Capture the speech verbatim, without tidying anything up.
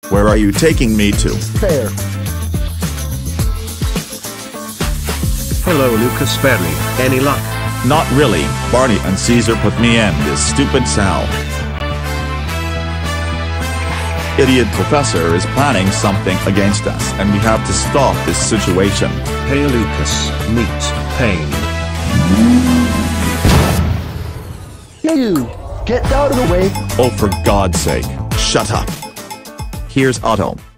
Where are you taking me to? Fair. Hello Lucas Berry, any luck? Not really, Barney and Caesar put me in this stupid cell. Idiot professor is planning something against us and we have to stop this situation. Hey Lucas, meet pain. You, get out of the way. Oh, for God's sake, shut up. Here's Otto.